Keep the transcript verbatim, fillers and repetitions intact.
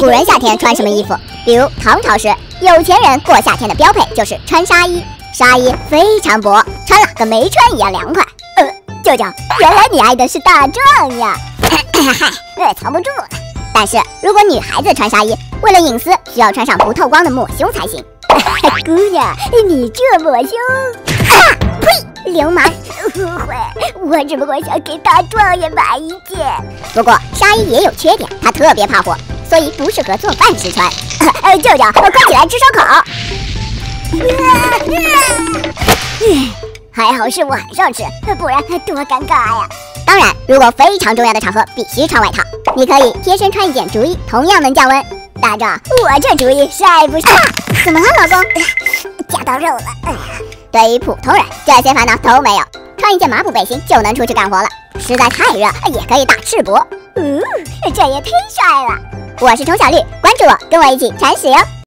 古人夏天穿什么衣服？比如唐朝时，有钱人过夏天的标配就是穿纱衣，纱衣非常薄，穿了跟没穿一样凉快。呃，舅舅，原来你爱的是大壮呀！嗨，藏不住了。但是如果女孩子穿纱衣，为了隐私，需要穿上不透光的抹胸才行。姑娘，你这抹胸……啊！呸！流氓！误会，我只不过想给大壮也买一件。不过纱衣也有缺点，它特别怕火，所以不适合做饭时穿。呃，舅舅，快起来吃烧烤！还好是晚上吃，不然多尴尬呀。当然，如果非常重要的场合必须穿外套，你可以贴身穿一件竹衣，同样能降温。大壮，我这竹衣晒不晒？啊、怎么了，老公？夹到肉了。哎呀，对于普通人，这些烦恼都没有，穿一件麻布背心就能出去干活了。实在太热，也可以打赤膊。嗯，这也忒帅了。我是虫小绿，关注我，跟我一起铲屎哟。